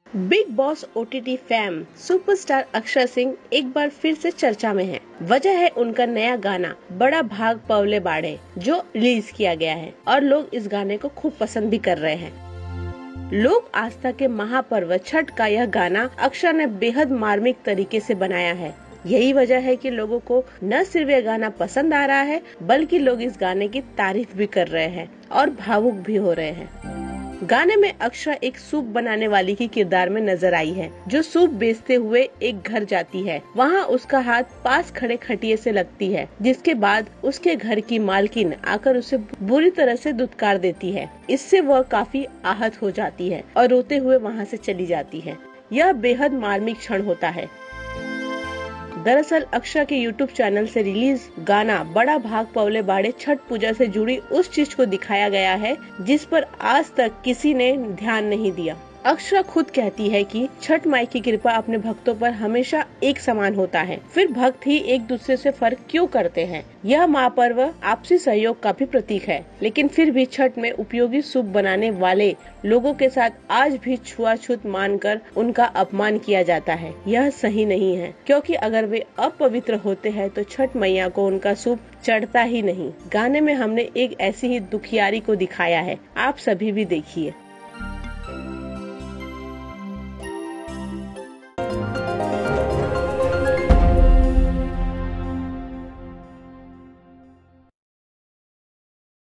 Big Boss OTT fame superstar Akshay Singh एक बार फिर से चर्चा में है। वजह है उनका नया गाना बड़ा भाग पवले बाड़े जो रिलीज किया गया है और लोग इस गाने को खूब पसंद भी कर रहे हैं। लोक आस्था के महापर्व छठ का यह गाना अक्षय ने बेहद मार्मिक तरीके से बनाया है। यही वजह है कि लोगों को न सिर्फ यह गाना पसंद आ रहा है बल्कि लोग इस गाने की तारीफ भी कर रहे हैं और भावुक भी हो रहे हैं। गाने में अक्षय एक सूप बनाने वाली की किरदार में नजर आई है, जो सूप बेचते हुए एक घर जाती है। वहाँ उसका हाथ पास खड़े खटिये से लगती है, जिसके बाद उसके घर की मालकिन आकर उसे बुरी तरह से दुत्कार देती है। इससे वह काफी आहत हो जाती है और रोते हुए वहाँ से चली जाती है। यह बेहद मार्मिक क्षण होता है। दरअसल अक्षय के YouTube चैनल से रिलीज गाना बड़ा भाग पवले बाड़े छठ पूजा से जुड़ी उस चीज को दिखाया गया है जिस पर आज तक किसी ने ध्यान नहीं दिया। अक्षय खुद कहती है कि छठ माई की कृपा अपने भक्तों पर हमेशा एक समान होता है, फिर भक्त ही एक दूसरे से फर्क क्यों करते हैं। यह महापर्व आपसी सहयोग का भी प्रतीक है, लेकिन फिर भी छठ में उपयोगी सूप बनाने वाले लोगों के साथ आज भी छुआछूत मानकर उनका अपमान किया जाता है। यह सही नहीं है, क्योंकि अगर वे अपवित्र होते हैं तो छठ मैया को उनका सूप चढ़ता ही नहीं। गाने में हमने एक ऐसी ही दुखियारी को दिखाया है, आप सभी भी देखिए।